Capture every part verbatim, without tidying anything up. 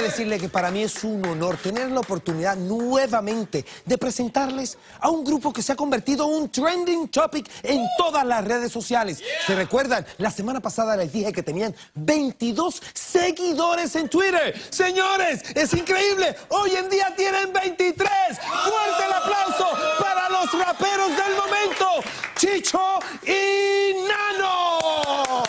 decirle que para mí es un honor tener la oportunidad nuevamente de presentarles a un grupo que se ha convertido en un trending topic en todas las redes sociales. ¿Se recuerdan? La semana pasada les dije que tenían veintidós seguidores en Twitter. Señores, es increíble. Hoy en día tienen veintitrés. Fuerte el aplauso para los raperos del momento, Chicho y Nano.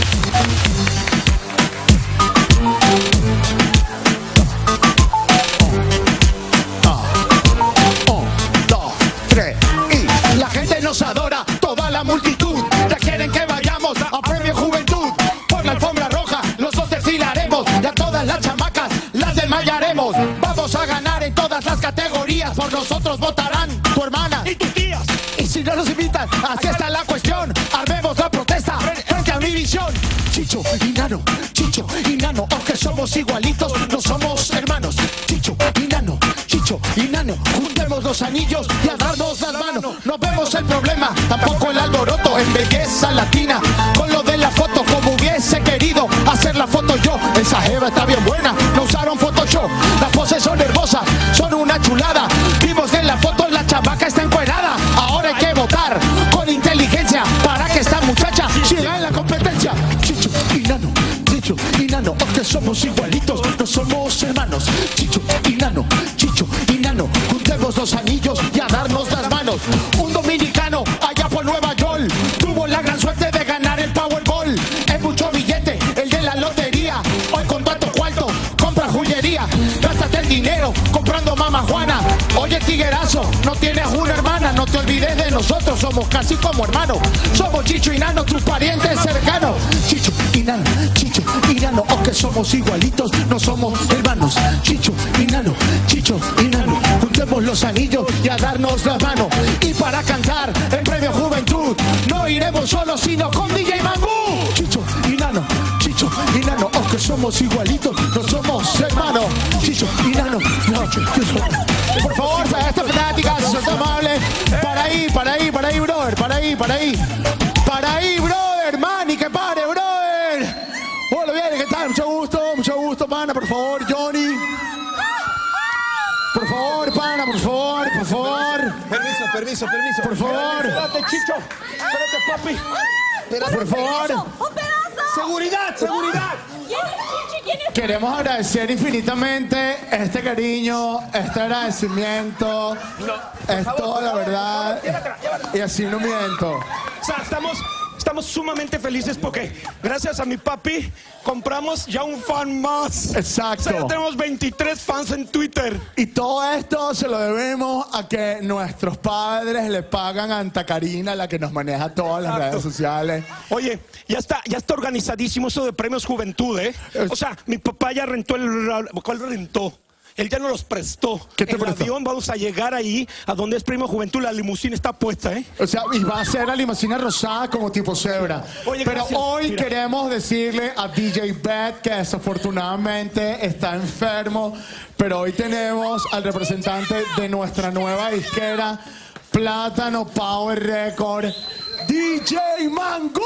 La gente nos adora, toda la multitud. Ya quieren que vayamos a Premio Juventud. Por la alfombra roja, los dos desfilaremos. Y a todas las chamacas las desmayaremos. Vamos a ganar en todas las categorías. Por nosotros votarán tu hermana y tus tías. Y si no nos invitan, así está la cuestión. Armemos la protesta frente a Univisión. Chicho y Nano, Chicho y Nano, aunque somos igualitos, no somos hermanos. Chicho y Nano, Chicho y Nano, juntemos los anillos y a darnos las manos. No vemos el problema, tampoco el alboroto en belleza latina. Con lo de la foto, como hubiese querido hacer la foto yo. Esa jeva está bien buena, no usaron Photoshop. Las poses son hermosas, son una chulada. Vimos que en la foto la chamaca está encuerada. Ahora hay que votar con inteligencia para que esta muchacha siga en la competencia. Chicho y Nano, Chicho y Nano, aunque somos igualitos, no somos hermanos. Chicho y Nano, Chicho y Nano, juntemos los anillos y a darnos las manos. Un dominicano allá por Nueva York tuvo la gran suerte de ganar el Powerball. Es mucho billete el de la lotería. Hoy con tanto cuarto compra joyería. Gástate el dinero comprando Mama Juana. Oye tiguerazo, no tienes una hermana. No te olvides de nosotros, somos casi como hermanos. Somos Chicho y Nano, tus parientes cercanos. Chicho y Nano, Chicho y Nano, aunque somos igualitos, no somos hermanos. Chicho y Nano, Chicho y Nano, juntemos los anillos y a darnos las manos. Y para cantar en Premio Juventud, no iremos solos, sino con D J Mangú. Chicho y Nano, Chicho y Nano, aunque somos igualitos, no somos hermanos. Chicho y Nano, no, por favor, para estas fanáticas, si son amables, para ahí, para ahí, para ahí, brother, para ahí, para ahí, para ahí, brother, man, y que pare, brother. Hola, bien, ¿qué tal? Mucho gusto, mucho gusto, pana, por favor, Johnny. Por favor, pana, por favor, por favor. Permiso, permiso, permiso. Por favor. Espérate, Chicho. Espérate, papi. Espérate, por favor. ¡Un pedazo! ¡Seguridad, seguridad! ¿Quién es Chichi? ¿Quién es? Queremos agradecer infinitamente este cariño, este agradecimiento. No, es favor, toda la favor, verdad. llévatela, llévatela. Y así no miento. O sea, estamos, estamos sumamente felices porque gracias a mi papi compramos ya un fan más. Exacto. O sea, ya tenemos veintitrés fans en Twitter. Y todo esto se lo debemos a que nuestros padres le pagan a Anta Karina, la que nos maneja todas las Exacto. redes sociales. Oye, ya está, ya está organizadísimo eso de Premios Juventud, ¿eh? O sea, mi papá ya rentó el... ¿Cuál rentó? Él ya nos los prestó. ¿Qué te en el prestó? avión vamos a llegar ahí, a donde es Premio Juventud, la limusina está puesta, ¿eh? O sea, y va a ser la limusina rosada como tipo cebra. Oye, Pero gracias. hoy Mira. queremos decirle a D J Beth que desafortunadamente está enfermo. Pero hoy tenemos al representante de nuestra nueva disquera, Plátano Power Record, D J Mangú.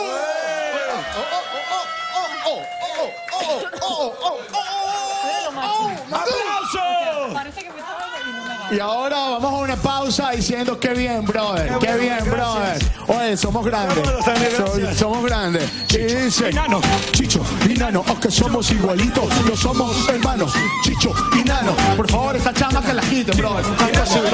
¡Aplauso! Parece que me estaba y no me va. Y ahora vamos a una pausa diciendo qué bien, brother. Qué, Qué bien, bueno, brother. gracias. Oye, somos grandes. Qué bueno, Sammy, So- gracias. somos grandes. Y dice, y Nano. Chicho y Nano, aunque somos igualitos, no somos hermanos. Chicho y Nano. Por favor, esta chama que la quite, brother. Hay que subir.